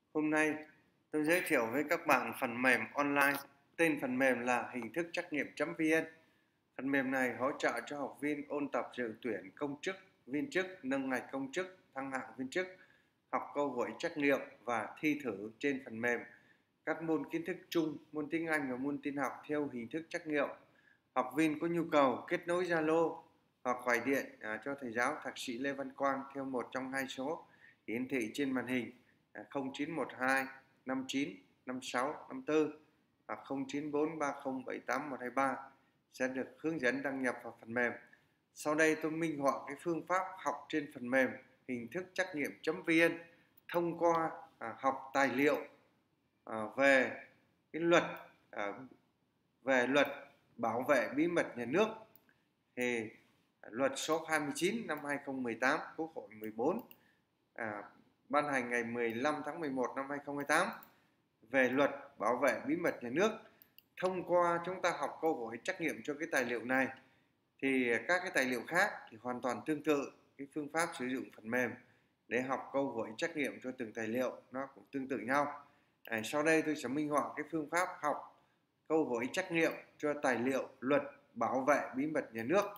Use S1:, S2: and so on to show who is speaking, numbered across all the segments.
S1: Hôm nay tôi giới thiệu với các bạn phần mềm online. Tên phần mềm là hình thức trắc nghiệm.vn. Phần mềm này hỗ trợ cho học viên ôn tập dự tuyển công chức, viên chức, nâng ngạch công chức, thăng hạng viên chức, học câu hỏi trắc nghiệm và thi thử trên phần mềm các môn kiến thức chung, môn tiếng Anh và môn tin học theo hình thức trắc nghiệm. Học viên có nhu cầu kết nối Zalo hoặc gọi điện cho thầy giáo Thạc sĩ Lê Văn Quang theo một trong hai số hiển thị trên màn hình 0912 59 56 54 hoặc 0943 078 123 sẽ được hướng dẫn đăng nhập vào phần mềm. Sau đây tôi minh họa cái phương pháp học trên phần mềm hình thức trắc nghiệm.vn thông qua học tài liệu về cái luật bảo vệ bí mật nhà nước. Thì luật số 29 năm 2018 Quốc hội 14 ban hành ngày 15 tháng 11 năm 2018 về luật bảo vệ bí mật nhà nước. Thông qua chúng ta học câu hỏi trắc nghiệm cho cái tài liệu này thì các cái tài liệu khác thì hoàn toàn tương tự. Cái phương pháp sử dụng phần mềm để học câu hỏi trắc nghiệm cho từng tài liệu nó cũng tương tự nhau. Sau đây tôi sẽ minh họa cái phương pháp học câu hỏi trắc nghiệm cho tài liệu luật bảo vệ bí mật nhà nước.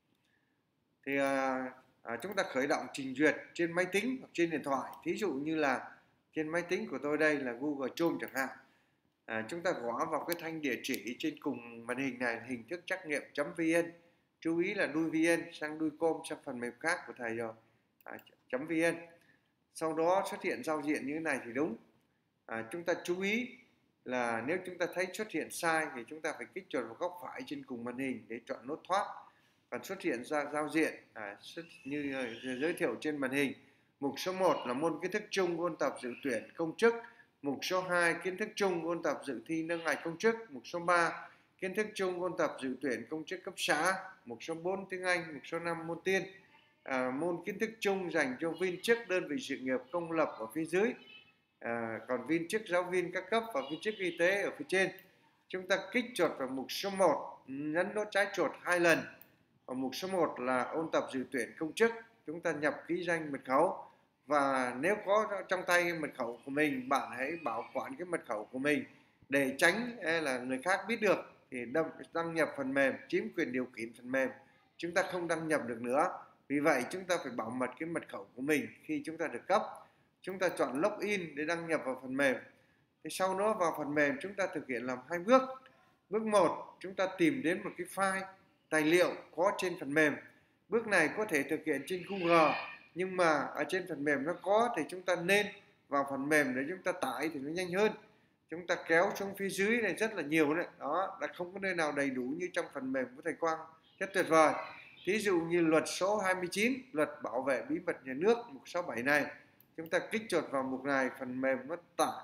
S1: Thì chúng ta khởi động trình duyệt trên máy tính hoặc trên điện thoại. Thí dụ như là trên máy tính của tôi đây là Google Chrome chẳng hạn. Chúng ta gõ vào cái thanh địa chỉ trên cùng màn hình này, hình thức trắc nghiệm.vn. Chú ý là đuôi vn sang đuôi com sang phần mềm khác của thầy rồi. .vn. Sau đó xuất hiện giao diện như thế này thì đúng. Chúng ta chú ý là nếu chúng ta thấy xuất hiện sai thì chúng ta phải kích chuột vào góc phải trên cùng màn hình để chọn nút thoát. Còn xuất hiện ra giao diện như giới thiệu trên màn hình. Mục số 1 là môn kiến thức chung ôn tập dự tuyển công chức. Mục số 2 kiến thức chung ôn tập dự thi nâng ngạch công chức. Mục số 3 kiến thức chung ôn tập dự tuyển công chức cấp xã. Mục số 4 tiếng Anh. Mục số 5 môn tin. Môn kiến thức chung dành cho viên chức đơn vị sự nghiệp công lập ở phía dưới. Còn viên chức giáo viên các cấp và viên chức y tế ở phía trên. Chúng ta kích chuột vào mục số 1, nhấn nút trái chuột 2 lần. Ở mục số 1 là ôn tập dự tuyển công chức, chúng ta nhập ký danh mật khẩu, và nếu có trong tay mật khẩu của mình, bạn hãy bảo quản cái mật khẩu của mình để tránh là người khác biết được thì đăng nhập phần mềm, chiếm quyền điều khiển phần mềm, chúng ta không đăng nhập được nữa. Vì vậy chúng ta phải bảo mật cái mật khẩu của mình khi chúng ta được cấp. Chúng ta chọn login để đăng nhập vào phần mềm. Thì sau đó vào phần mềm chúng ta thực hiện làm hai bước. Bước 1, chúng ta tìm đến một cái file tài liệu có trên phần mềm. Bước này có thể thực hiện trên Google, nhưng mà ở trên phần mềm nó có thì chúng ta nên vào phần mềm để chúng ta tải thì nó nhanh hơn. Chúng ta kéo xuống phía dưới này rất là nhiều đấy. Đó là không có nơi nào đầy đủ như trong phần mềm của thầy Quang. Rất tuyệt vời. Thí dụ như luật số 29, luật bảo vệ bí mật nhà nước, mục 67 này. Chúng ta kích chuột vào mục này, phần mềm nó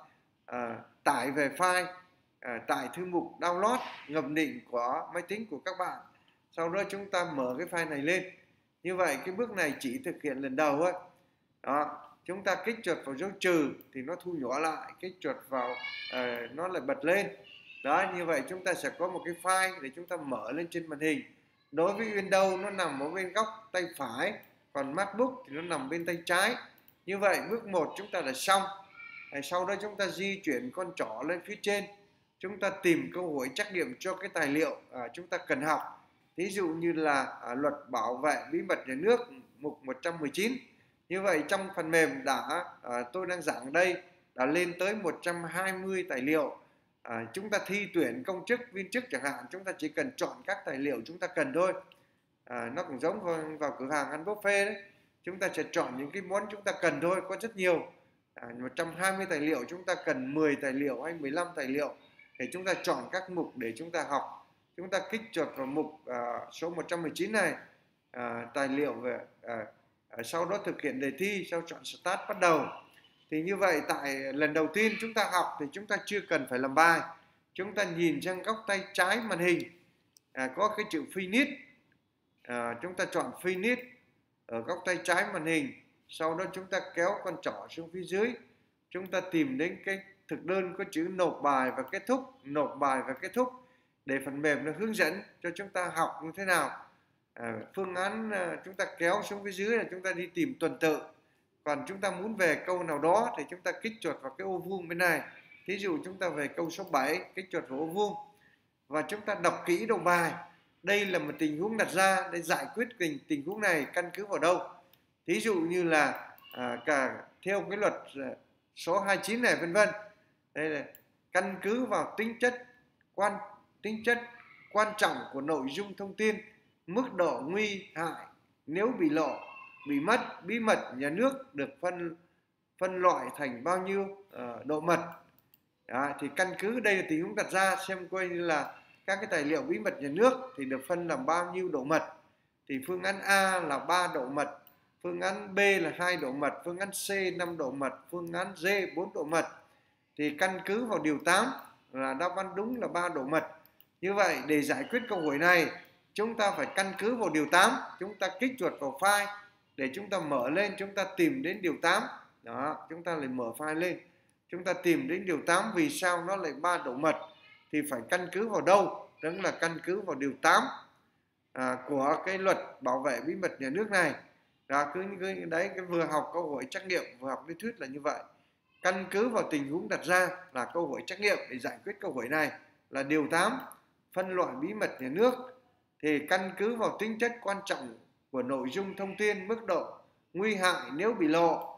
S1: tải về file, tải thư mục download ngầm định của máy tính của các bạn. Sau đó chúng ta mở cái file này lên. Như vậy cái bước này chỉ thực hiện lần đầu thôi. Đó, chúng ta kích chuột vào dấu trừ thì nó thu nhỏ lại, kích chuột vào nó lại bật lên. Đó, như vậy chúng ta sẽ có một cái file để chúng ta mở lên trên màn hình. Đối với Windows nó nằm ở bên góc tay phải, còn MacBook thì nó nằm bên tay trái. Như vậy bước 1 chúng ta đã xong. Sau đó chúng ta di chuyển con trỏ lên phía trên. Chúng ta tìm câu hỏi trắc nghiệm cho cái tài liệu chúng ta cần học. Ví dụ như là luật bảo vệ bí mật nhà nước mục 119. Như vậy trong phần mềm tôi đang giảng đây đã lên tới 120 tài liệu. Chúng ta thi tuyển công chức, viên chức chẳng hạn, chúng ta chỉ cần chọn các tài liệu chúng ta cần thôi. Nó cũng giống vào cửa hàng ăn buffet đấy. Chúng ta sẽ chọn những cái món chúng ta cần thôi, có rất nhiều. 120 tài liệu, chúng ta cần 10 tài liệu hay 15 tài liệu để chúng ta chọn các mục để chúng ta học. Chúng ta kích chuột vào mục số 119 này, tài liệu về sau đó thực hiện đề thi, sau chọn Start bắt đầu. Thì như vậy tại lần đầu tiên chúng ta học thì chúng ta chưa cần phải làm bài. Chúng ta nhìn sang góc tay trái màn hình có cái chữ Finish. Chúng ta chọn Finish ở góc tay trái màn hình. Sau đó chúng ta kéo con trỏ xuống phía dưới. Chúng ta tìm đến cái thực đơn có chữ nộp bài và kết thúc, nộp bài và kết thúc, để phần mềm nó hướng dẫn cho chúng ta học như thế nào. Phương án chúng ta kéo xuống phía dưới là chúng ta đi tìm tuần tự. Còn chúng ta muốn về câu nào đó thì chúng ta kích chuột vào cái ô vuông bên này. Thí dụ chúng ta về câu số 7, kích chuột vào ô vuông và chúng ta đọc kỹ đầu bài. Đây là một tình huống đặt ra để giải quyết tình huống này căn cứ vào đâu. Thí dụ như là theo cái luật số 29 này vân vân. Đây là căn cứ vào tính chất quan trọng của nội dung thông tin, mức độ nguy hại nếu bị lộ, bị mất, bí mật nhà nước được phân loại thành bao nhiêu độ mật. Đó, thì căn cứ đây là tình huống đặt ra, xem coi như là các cái tài liệu bí mật nhà nước thì được phân làm bao nhiêu độ mật. Thì phương án A là 3 độ mật, phương án B là 2 độ mật, phương án C 5 độ mật, phương án D 4 độ mật. Thì căn cứ vào điều 8 là đáp án đúng là 3 độ mật. Như vậy để giải quyết câu hỏi này, chúng ta phải căn cứ vào điều 8, chúng ta kích chuột vào file để chúng ta mở lên, chúng ta tìm đến điều 8. Đó, chúng ta lại mở file lên, chúng ta tìm đến điều 8 vì sao nó lại 3 độ mật thì phải căn cứ vào đâu? Đó là căn cứ vào điều 8 của cái luật bảo vệ bí mật nhà nước này. Đó, cứ đấy, cái vừa học câu hỏi trắc nghiệm vừa học lý thuyết là như vậy. Căn cứ vào tình huống đặt ra là câu hỏi trắc nghiệm để giải quyết câu hỏi này là điều 8, phân loại bí mật nhà nước. Thì căn cứ vào tính chất quan trọng của nội dung thông tin, mức độ nguy hại nếu bị lộ,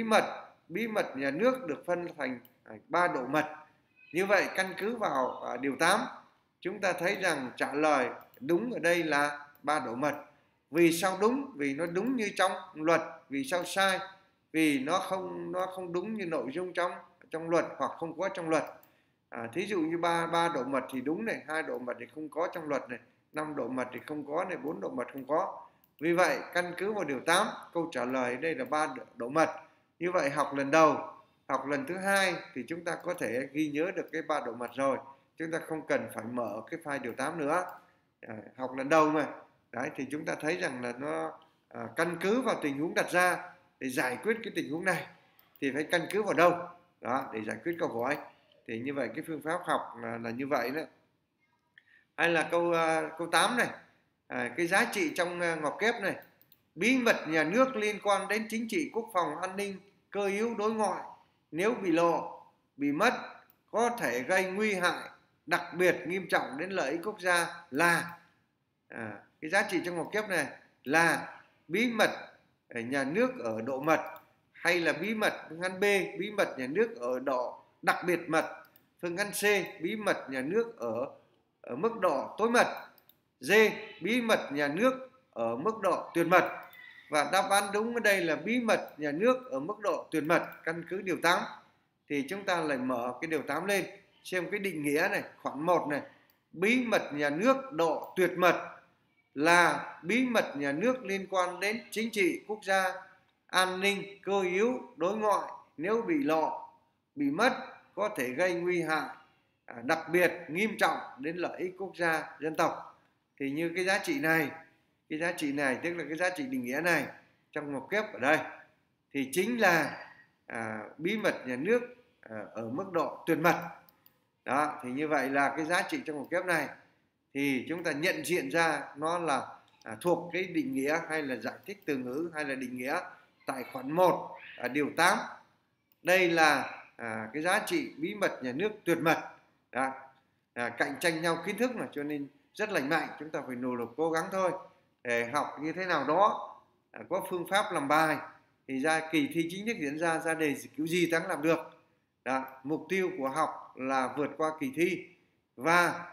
S1: bí mật nhà nước được phân thành 3 độ mật. Như vậy căn cứ vào điều 8, chúng ta thấy rằng trả lời đúng ở đây là 3 độ mật. Vì sao đúng? Vì nó đúng như trong luật. Vì sao sai? Vì nó không đúng như nội dung trong luật hoặc không có trong luật. Thí dụ như 3 độ mật thì đúng này, 2 độ mật thì không có trong luật này, 5 độ mật thì không có này, 4 độ mật không có. Vì vậy căn cứ vào điều 8, câu trả lời đây là 3 độ mật. Như vậy học lần đầu, học lần thứ hai thì chúng ta có thể ghi nhớ được cái 3 độ mật rồi. Chúng ta không cần phải mở cái file điều 8 nữa. Học lần đầu mà. Đấy, thì chúng ta thấy rằng là nó căn cứ vào tình huống đặt ra để giải quyết cái tình huống này thì phải căn cứ vào đâu? Đó, để giải quyết câu hỏi. Thì như vậy cái phương pháp học là như vậy đó. Hay là câu 8 này, cái giá trị trong ngoặc kép này, bí mật nhà nước liên quan đến chính trị, quốc phòng, an ninh, cơ yếu đối ngoại nếu bị lộ, bị mất có thể gây nguy hại đặc biệt nghiêm trọng đến lợi ích quốc gia là cái giá trị trong ngoặc kép này là bí mật nhà nước ở độ mật, hay là bí mật phương án B bí mật nhà nước ở độ đặc biệt mật, phương án C bí mật nhà nước ở mức độ tối mật, D bí mật nhà nước ở mức độ tuyệt mật. Và đáp án đúng ở đây là bí mật nhà nước ở mức độ tuyệt mật, căn cứ điều 8. Thì chúng ta lại mở cái điều 8 lên xem cái định nghĩa này, khoản 1 này, bí mật nhà nước độ tuyệt mật là bí mật nhà nước liên quan đến chính trị quốc gia, an ninh, cơ yếu đối ngoại nếu bị lộ, bị mất có thể gây nguy hại đặc biệt nghiêm trọng đến lợi ích quốc gia, dân tộc. Thì như cái giá trị này tức là cái giá trị định nghĩa này trong ngoặc kép ở đây thì chính là bí mật nhà nước ở mức độ tuyệt mật. Đó, thì như vậy là cái giá trị trong ngoặc kép này thì chúng ta nhận diện ra nó là thuộc cái định nghĩa hay là giải thích từ ngữ hay là định nghĩa tại khoản 1 điều 8. Đây là cái giá trị bí mật nhà nước tuyệt mật. Đó. Cạnh tranh nhau kiến thức mà cho nên rất lành mạnh, chúng ta phải nỗ lực cố gắng thôi để học như thế nào đó, có phương pháp làm bài thì ra kỳ thi chính thức diễn ra đề kiểu gì ta cũng làm được. Đó. Mục tiêu của học là vượt qua kỳ thi và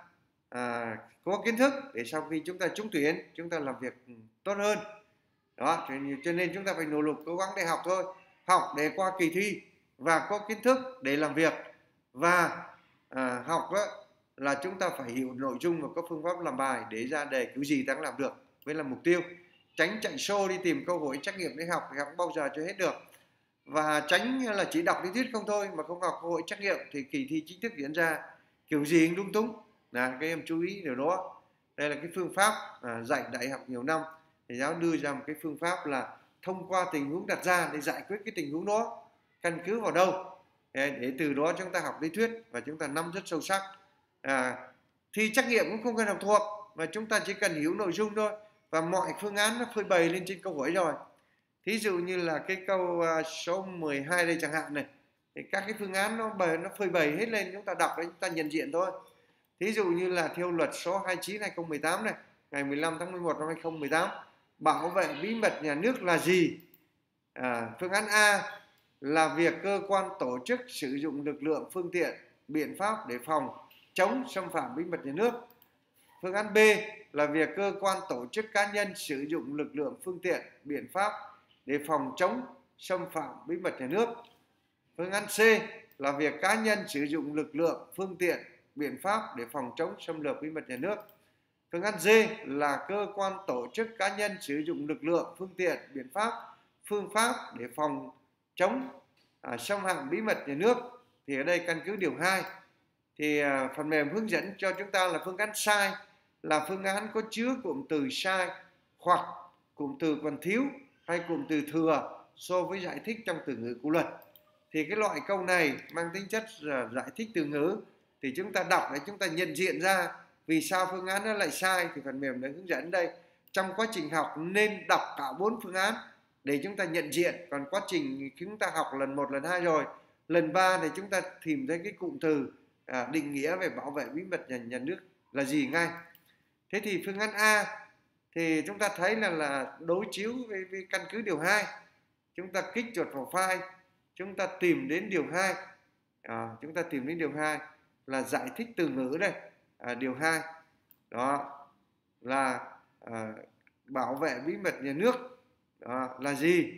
S1: có kiến thức để sau khi chúng ta trúng tuyển chúng ta làm việc tốt hơn. Đó, cho nên chúng ta phải nỗ lực cố gắng để học thôi, học để qua kỳ thi và có kiến thức để làm việc. Và học đó, là chúng ta phải hiểu nội dung và có phương pháp làm bài để ra đề kiểu gì ta cũng làm được mới là mục tiêu. Tránh chạy show đi tìm câu hỏi trắc nghiệm để học thì học bao giờ cho hết được. Và tránh là chỉ đọc lý thuyết không thôi mà không học câu hỏi trắc nghiệm thì kỳ thi chính thức diễn ra kiểu gì cũng lung túng. Là các em chú ý điều đó. Đây là cái phương pháp dạy đại học nhiều năm thầy giáo đưa ra một cái phương pháp là thông qua tình huống đặt ra để giải quyết cái tình huống đó. Căn cứ vào đâu để từ đó chúng ta học lý thuyết và chúng ta nắm rất sâu sắc. Thi trắc nghiệm cũng không cần học thuộc mà chúng ta chỉ cần hiểu nội dung thôi và mọi phương án nó phơi bày lên trên câu hỏi rồi. Thí dụ như là cái câu số 12 đây chẳng hạn này, thì các cái phương án nó phơi bày hết lên, chúng ta đọc đấy, chúng ta nhận diện thôi. Thí dụ như là theo luật số 29/2018 này, ngày 15 tháng 11 năm 2018, bảo vệ bí mật nhà nước là gì? Phương án A là việc cơ quan tổ chức sử dụng lực lượng, phương tiện, biện pháp để phòng chống xâm phạm bí mật nhà nước. Phương án B là việc cơ quan tổ chức cá nhân sử dụng lực lượng, phương tiện, biện pháp để phòng chống xâm phạm bí mật nhà nước. Phương án C là việc cá nhân sử dụng lực lượng, phương tiện, biện pháp để phòng chống xâm lược bí mật nhà nước. Phương án D là cơ quan tổ chức cá nhân sử dụng lực lượng, phương tiện, biện pháp, phương pháp để phòng chống xâm phạm bí mật nhà nước. Thì ở đây căn cứ điều 2 thì phần mềm hướng dẫn cho chúng ta là phương án sai, là phương án có chứa cụm từ sai hoặc cụm từ còn thiếu hay cụm từ thừa so với giải thích trong từ ngữ của luật. Thì cái loại câu này mang tính chất giải thích từ ngữ, thì chúng ta đọc để chúng ta nhận diện ra vì sao phương án nó lại sai, thì phần mềm đã hướng dẫn đây. Trong quá trình học nên đọc cả 4 phương án để chúng ta nhận diện. Còn quá trình chúng ta học lần 1, lần 2 rồi, lần 3 thì chúng ta tìm thấy cái cụm từ định nghĩa về bảo vệ bí mật nhà nước là gì ngay. Thế thì phương án A thì chúng ta thấy là đối chiếu với căn cứ điều 2. Chúng ta kích chuột vào file, chúng ta tìm đến điều 2. Chúng ta tìm đến điều 2 là giải thích từ ngữ đây. Điều 2 đó là bảo vệ bí mật nhà nước là gì?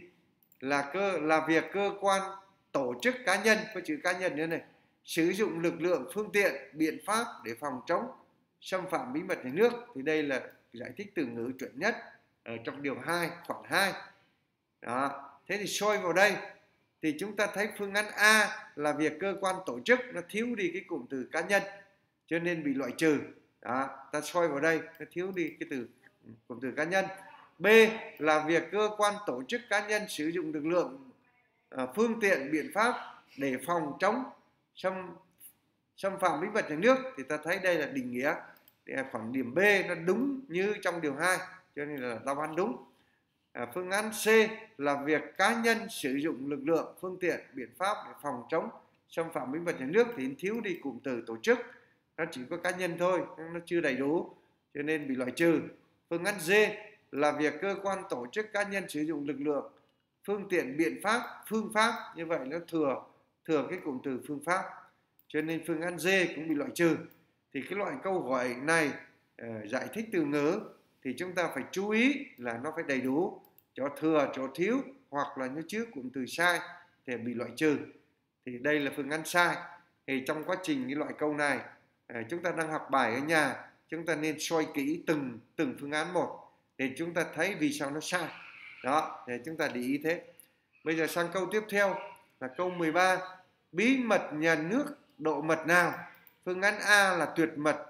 S1: Là việc cơ quan tổ chức cá nhân, có chữ cá nhân nữa này, sử dụng lực lượng, phương tiện, biện pháp để phòng chống xâm phạm bí mật nhà nước. Thì đây là giải thích từ ngữ chuẩn nhất ở trong điều 2 khoản 2 đó. Thế thì soi vào đây thì chúng ta thấy phương án A là việc cơ quan tổ chức, nó thiếu đi cái cụm từ cá nhân cho nên bị loại trừ đó. Ta soi vào đây nó thiếu đi cái cụm từ cá nhân. B là việc cơ quan tổ chức cá nhân sử dụng lực lượng, phương tiện, biện pháp để phòng chống xâm phạm bí mật nhà nước. Thì ta thấy đây là định nghĩa khoảng điểm B nó đúng như trong điều 2, cho nên là đáp án đúng. Phương án C là việc cá nhân sử dụng lực lượng, phương tiện, biện pháp để phòng chống xâm phạm bí mật nhà nước, thì thiếu đi cụm từ tổ chức, nó chỉ có cá nhân thôi, nó chưa đầy đủ cho nên bị loại trừ. Phương án D là việc cơ quan tổ chức cá nhân sử dụng lực lượng, phương tiện, biện pháp, phương pháp, như vậy nó thừa cái cụm từ phương pháp, cho nên phương án D cũng bị loại trừ. Thì cái loại câu hỏi này giải thích từ ngữ thì chúng ta phải chú ý là nó phải đầy đủ, chỗ thừa, chỗ thiếu hoặc là nó chứa cụm từ sai thì bị loại trừ. Thì đây là phương án sai. Thì trong quá trình cái loại câu này chúng ta đang học bài ở nhà, chúng ta nên soi kỹ từng phương án một để chúng ta thấy vì sao nó sai đó, để chúng ta để ý thế. Bây giờ sang câu tiếp theo là câu 13. Bí mật nhà nước độ mật nào? Phương án A là tuyệt mật.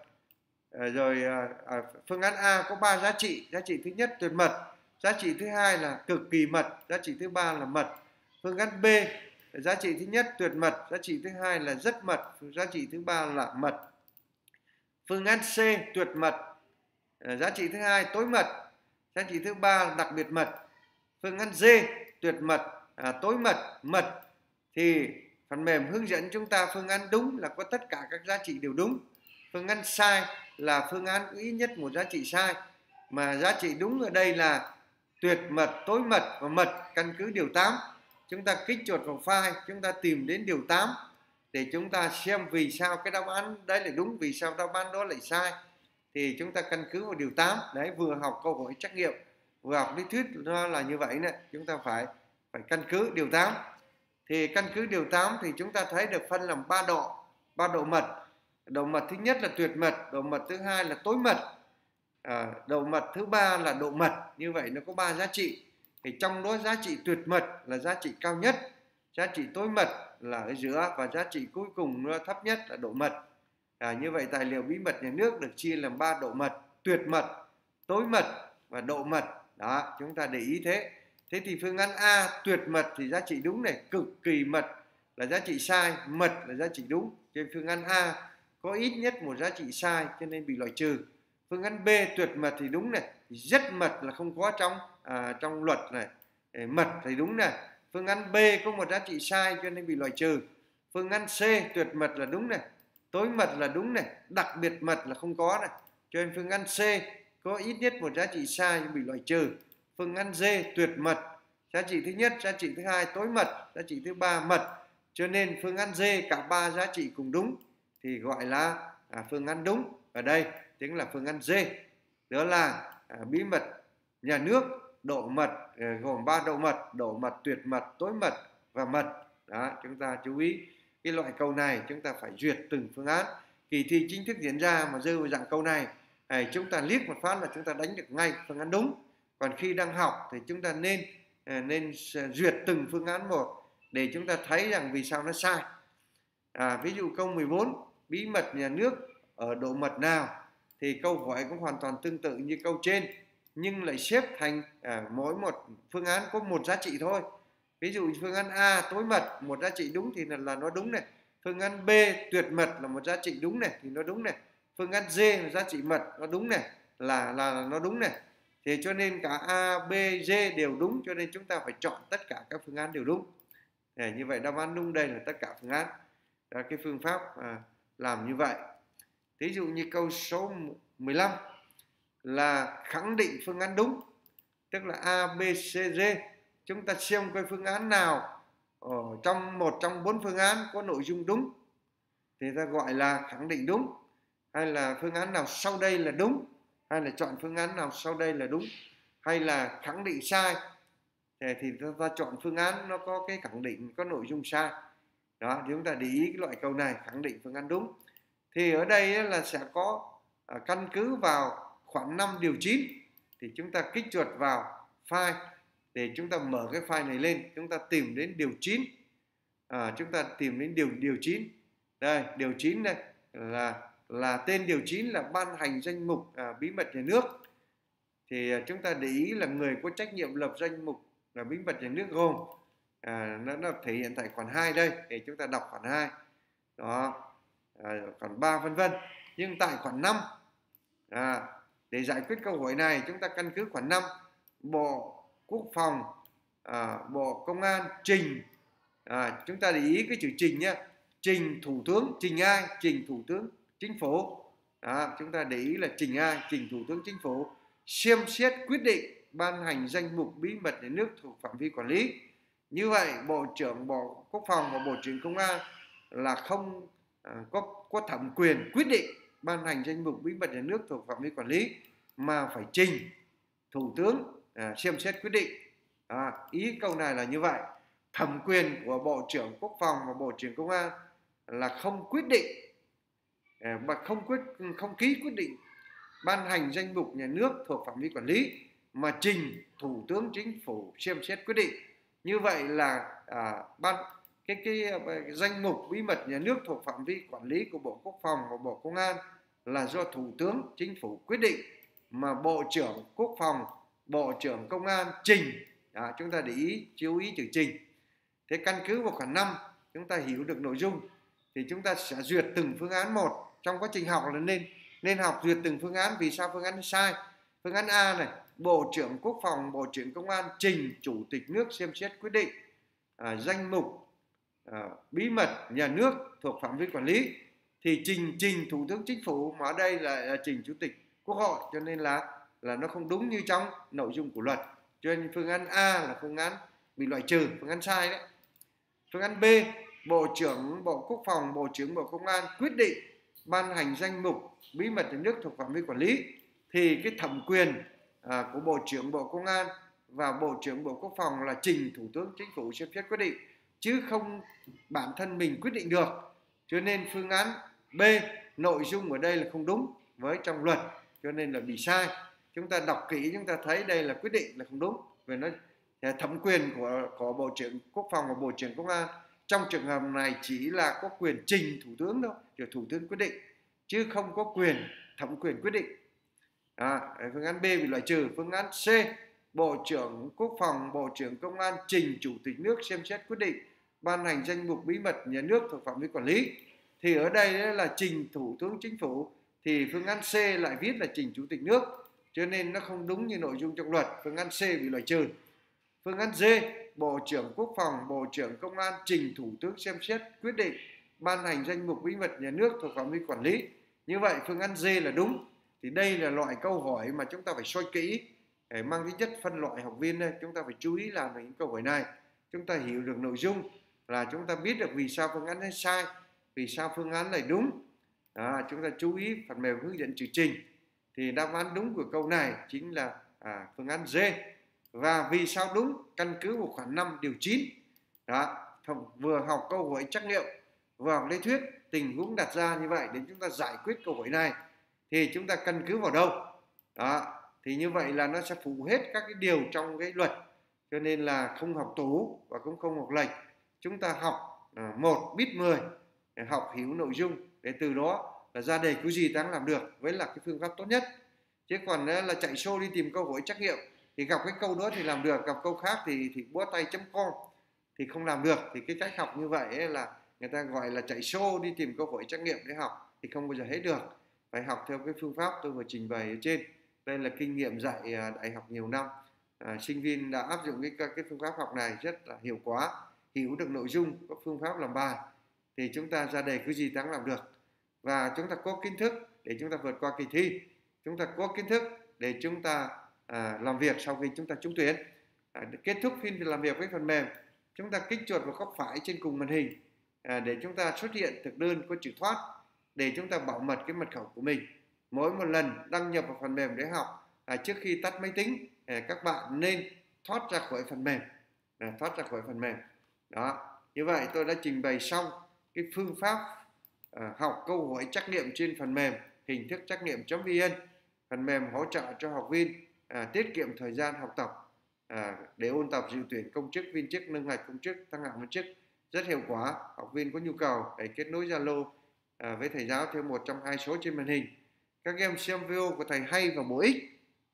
S1: Phương án A có 3 giá trị. Giá trị thứ nhất tuyệt mật, giá trị thứ hai là cực kỳ mật, giá trị thứ ba là mật. Phương án B giá trị thứ nhất tuyệt mật, giá trị thứ hai là rất mật, giá trị thứ ba là mật. Phương án C tuyệt mật, giá trị thứ hai tối mật, giá trị thứ ba là đặc biệt mật. Phương án D tuyệt mật, tối mật, mật. Thì phần mềm hướng dẫn chúng ta phương án đúng là có tất cả các giá trị đều đúng. Phương án sai là phương án có ít nhất một giá trị sai. Mà giá trị đúng ở đây là tuyệt mật, tối mật và mật, căn cứ điều 8. Chúng ta kích chuột vào file, chúng ta tìm đến điều 8 để chúng ta xem vì sao cái đáp án đấy lại đúng, vì sao đáp án đó lại sai. Thì chúng ta căn cứ vào điều 8. Đấy, vừa học câu hỏi trắc nghiệm, vừa học lý thuyết nó là như vậy này. Chúng ta phải căn cứ điều 8. Thì căn cứ điều 8 thì chúng ta thấy được phân làm 3 độ mật. Độ mật thứ nhất là tuyệt mật, độ mật thứ hai là tối mật, độ mật thứ ba là độ mật. Như vậy nó có 3 giá trị. Thì trong đó giá trị tuyệt mật là giá trị cao nhất, giá trị tối mật là ở giữa, và giá trị cuối cùng nó thấp nhất là độ mật. Như vậy tài liệu bí mật nhà nước được chia làm 3 độ mật: tuyệt mật, tối mật và độ mật. Đó, chúng ta để ý thế. Thế thì phương án A tuyệt mật thì giá trị đúng này, cực kỳ mật là giá trị sai, mật là giá trị đúng. Trên phương án A có ít nhất một giá trị sai cho nên bị loại trừ. Phương án B tuyệt mật thì đúng này, rất mật là không có trong luật này, mật thì đúng này. Phương án B có một giá trị sai cho nên bị loại trừ. Phương án C tuyệt mật là đúng này, tối mật là đúng này, đặc biệt mật là không có này. Cho nên phương án C có ít nhất một giá trị sai bị loại trừ. Phương án D tuyệt mật, giá trị thứ nhất, giá trị thứ hai tối mật, giá trị thứ ba mật. Cho nên phương án D cả ba giá trị cùng đúng thì gọi là phương án đúng. Ở đây chính là phương án D, đó là bí mật nhà nước độ mật gồm 3 độ mật, tuyệt mật, tối mật và mật. Đó, chúng ta chú ý cái loại câu này chúng ta phải duyệt từng phương án. Kỳ thi chính thức diễn ra mà rơi vào dạng câu này chúng ta liếc một phát là chúng ta đánh được ngay phương án đúng. Còn khi đang học thì chúng ta nên duyệt từng phương án một để chúng ta thấy rằng vì sao nó sai. Ví dụ câu 14 bí mật nhà nước ở độ mật nào, thì câu hỏi cũng hoàn toàn tương tự như câu trên nhưng lại xếp thành mỗi một phương án có một giá trị thôi. Ví dụ phương án A tối mật một giá trị đúng thì là nó đúng này. Phương án B tuyệt mật là một giá trị đúng này thì nó đúng này. Phương án D là giá trị mật nó đúng này là nó đúng này. Thì cho nên cả A, B, D đều đúng, cho nên chúng ta phải chọn tất cả các phương án đều đúng. Như vậy đáp án đúng đây là tất cả phương án. Đó, cái phương pháp làm như vậy. Ví dụ như câu số 15 là khẳng định phương án đúng, tức là A, B, C, D. Chúng ta xem coi phương án nào trong một trong 4 phương án có nội dung đúng thì ta gọi là khẳng định đúng, hay là phương án nào sau đây là đúng, hay là chọn phương án nào sau đây là đúng, hay là khẳng định sai thì ta chọn phương án nó có cái khẳng định có nội dung sai. Đó, thì chúng ta để ý cái loại câu này khẳng định phương án đúng. Thì ở đây là sẽ có căn cứ vào khoản 5 điều 9 thì chúng ta kích chuột vào file để chúng ta mở cái file này lên, chúng ta tìm đến điều 9. Chúng ta tìm đến điều 9. Đây, điều 9 này là tên điều 9 là ban hành danh mục bí mật nhà nước. Thì chúng ta để ý là người có trách nhiệm lập danh mục là bí mật nhà nước gồm nó thể hiện tại khoản 2 đây, để chúng ta đọc khoản 2. Đó, khoản 3 vân vân. Nhưng tại khoản 5 để giải quyết câu hỏi này chúng ta căn cứ khoản 5, Bộ Quốc phòng, Bộ Công an trình, chúng ta để ý cái chữ trình nhé, trình Thủ tướng, trình ai? Trình Thủ tướng Chính phủ. Chúng ta để ý là trình ai? Trình Thủ tướng Chính phủ xem xét quyết định ban hành danh mục bí mật nhà nước thuộc phạm vi quản lý. Như vậy Bộ trưởng Bộ Quốc phòng và Bộ trưởng Công an là không có thẩm quyền quyết định ban hành danh mục bí mật nhà nước thuộc phạm vi quản lý, mà phải trình Thủ tướng xem xét quyết định. Ý câu này là như vậy. Thẩm quyền của Bộ trưởng Quốc phòng và Bộ trưởng Công an là không quyết định và không ký quyết định ban hành danh mục nhà nước thuộc phạm vi quản lý, mà trình Thủ tướng Chính phủ xem xét quyết định. Như vậy là cái danh mục bí mật nhà nước thuộc phạm vi quản lý của Bộ Quốc phòng và Bộ Công an là do Thủ tướng Chính phủ quyết định, mà Bộ trưởng Quốc phòng, Bộ trưởng Công an trình. Chúng ta để ý, chú ý chữ trình. Thế căn cứ vào khoản 5 chúng ta hiểu được nội dung thì chúng ta sẽ duyệt từng phương án một. Trong quá trình học là nên học duyệt từng phương án. Vì sao phương án sai? Phương án A này, Bộ trưởng Quốc phòng, Bộ trưởng Công an trình Chủ tịch nước xem xét quyết định danh mục bí mật nhà nước thuộc phạm vi quản lý, thì trình Thủ tướng Chính phủ, mà ở đây là trình Chủ tịch Quốc hội, cho nên là nó không đúng như trong nội dung của luật. Cho nên phương án A là phương án bị loại trừ, phương án sai đấy. Phương án B, Bộ trưởng Bộ Quốc phòng, Bộ trưởng Bộ Công an quyết định ban hành danh mục bí mật nhà nước thuộc phạm vi quản lý, thì cái thẩm quyền của Bộ trưởng Bộ Công an và Bộ trưởng Bộ Quốc phòng là trình Thủ tướng Chính phủ xem xét quyết định, chứ không bản thân mình quyết định được. Cho nên phương án B, nội dung ở đây là không đúng với trong luật, cho nên là bị sai. Chúng ta đọc kỹ chúng ta thấy đây là quyết định là không đúng, vì nó thẩm quyền của Bộ trưởng Quốc phòng và Bộ trưởng Công an trong trường hợp này chỉ là có quyền trình Thủ tướng thôi, để Thủ tướng quyết định, chứ không có quyền thẩm quyền quyết định. Phương án B bị loại trừ. Phương án C, Bộ trưởng Quốc phòng, Bộ trưởng Công an trình Chủ tịch nước xem xét quyết định ban hành danh mục bí mật nhà nước thuộc phạm vi quản lý, thì ở đây là trình Thủ tướng Chính phủ, thì phương án C lại viết là trình Chủ tịch nước, cho nên nó không đúng như nội dung trong luật. Phương án C bị loại trừ. Phương án D, Bộ trưởng Quốc phòng, Bộ trưởng Công an trình Thủ tướng xem xét quyết định ban hành danh mục bí mật nhà nước thuộc phạm vi quản lý. Như vậy phương án D là đúng. Thì đây là loại câu hỏi mà chúng ta phải soi kỹ, để mang tính chất phân loại học viên đây. Chúng ta phải chú ý làm những câu hỏi này. Chúng ta hiểu được nội dung là chúng ta biết được vì sao phương án này sai, vì sao phương án này đúng. Đó, chúng ta chú ý phần mềm hướng dẫn chương trình. Thì đáp án đúng của câu này chính là phương án D. Và vì sao đúng? Căn cứ vào khoản 5 điều 9. Đó, vừa học câu hỏi trắc nghiệm, vừa học lý thuyết, tình huống đặt ra như vậy để chúng ta giải quyết câu hỏi này thì chúng ta căn cứ vào đâu? Đó, thì như vậy là nó sẽ phụ hết các cái điều trong cái luật. Cho nên là không học tủ và cũng không học lệch. Chúng ta học 1 biết 10 để học hiểu nội dung, để từ đó là ra đề cứ gì ta cũng làm được, với là cái phương pháp tốt nhất. Chứ còn là chạy show đi tìm câu hỏi trắc nghiệm thì gặp cái câu đó thì làm được, gặp câu khác thì bó tay chấm com thì không làm được. Thì cái cách học như vậy là người ta gọi là chạy show đi tìm câu hỏi trắc nghiệm để học thì không bao giờ hết được. Phải học theo cái phương pháp tôi vừa trình bày ở trên. Đây là kinh nghiệm dạy đại học nhiều năm. Sinh viên đã áp dụng cái phương pháp học này rất là hiệu quả, hiểu được nội dung, có phương pháp làm bài thì chúng ta ra đề cứ gì ta cũng làm được. Và chúng ta có kiến thức để chúng ta vượt qua kỳ thi, chúng ta có kiến thức để chúng ta làm việc sau khi chúng ta trúng tuyển. Kết thúc phiên làm việc với phần mềm, chúng ta kích chuột vào góc phải trên cùng màn hình để chúng ta xuất hiện thực đơn có chữ thoát, để chúng ta bảo mật cái mật khẩu của mình. Mỗi một lần đăng nhập vào phần mềm để học, trước khi tắt máy tính, các bạn nên thoát ra khỏi phần mềm, thoát ra khỏi phần mềm. Đó, như vậy tôi đã trình bày xong cái phương pháp học câu hỏi trắc nghiệm trên phần mềm hình thức trắc nghiệm.vn. Phần mềm hỗ trợ cho học viên tiết kiệm thời gian học tập để ôn tập dự tuyển công chức, viên chức, nâng ngạch công chức, tăng hạng viên chức rất hiệu quả. Học viên có nhu cầu hãy kết nối Zalo với thầy giáo theo một trong hai số trên màn hình. Các em xem video của thầy hay và bổ ích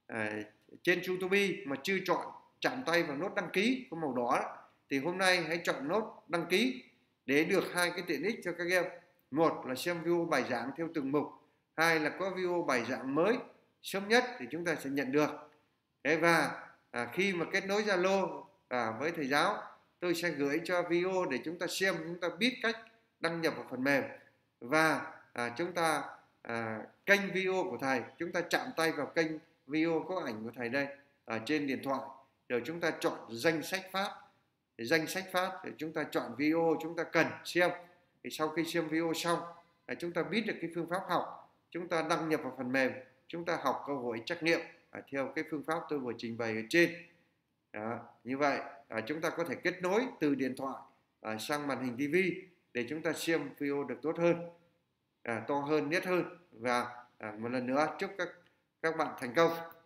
S1: trên YouTube mà chưa chọn chạm tay vào nút đăng ký có màu đỏ thì hôm nay hãy chọn nút đăng ký để được hai cái tiện ích cho các em. Một là xem video bài giảng theo từng mục, hai là có video bài giảng mới sớm nhất thì chúng ta sẽ nhận được. Và khi mà kết nối Zalo với thầy giáo, tôi sẽ gửi cho video để chúng ta xem, chúng ta biết cách đăng nhập vào phần mềm. Và chúng ta kênh video của thầy, chúng ta chạm tay vào kênh video có ảnh của thầy đây trên điện thoại, rồi chúng ta chọn danh sách phát để chúng ta chọn video chúng ta cần xem. Thì sau khi xem video xong chúng ta biết được cái phương pháp học, chúng ta đăng nhập vào phần mềm, chúng ta học câu hỏi trắc nghiệm theo cái phương pháp tôi vừa trình bày ở trên. Đó, như vậy chúng ta có thể kết nối từ điện thoại sang màn hình TV để chúng ta xem video được tốt hơn, to hơn, nét hơn. Và một lần nữa chúc các bạn thành công.